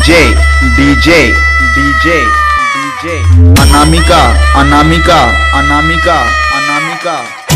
DJ DJ DJ DJ Anamika Anamika Anamika Anamika.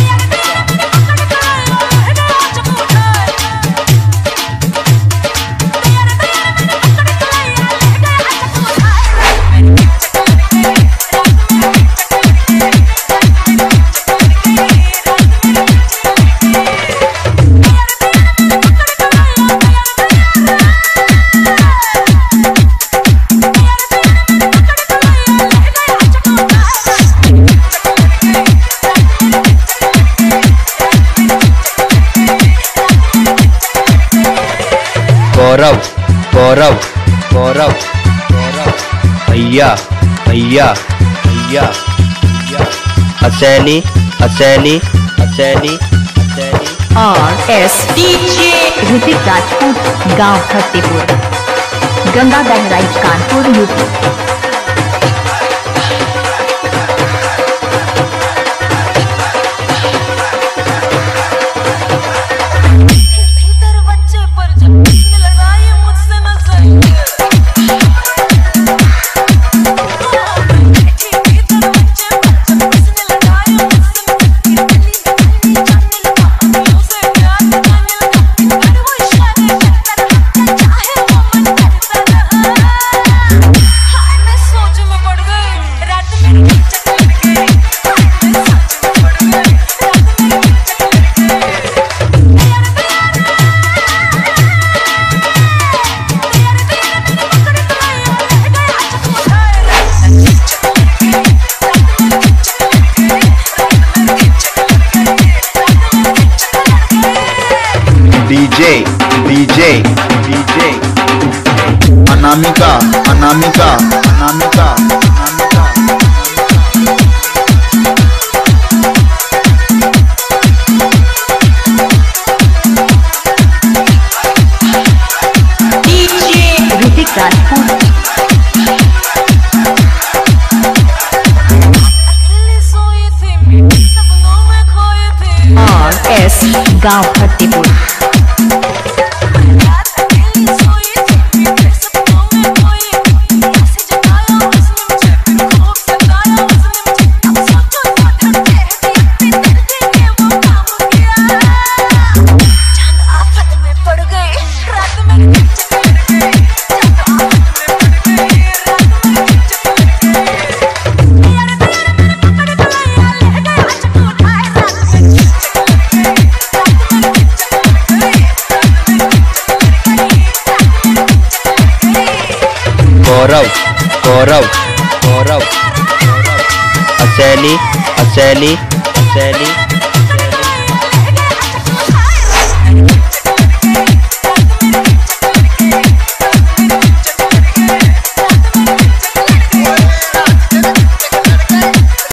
Gaurav Gaurav Gaurav Gaurav भैया भैया भैया भैया असैनी असैनी असैनी असैनी। और एस डीजे ऋतिक राजपूत, गांव Fatehpur, Ganga Bahraich, Kanpur, UP. DJ DJ DJ Anamika Anamika Anamika Anamika. DJ Hrithik Rajput, और एस गांव फतेहपुर। गौरव गौरव गौरव गौरव असैनी असैनी असैनी।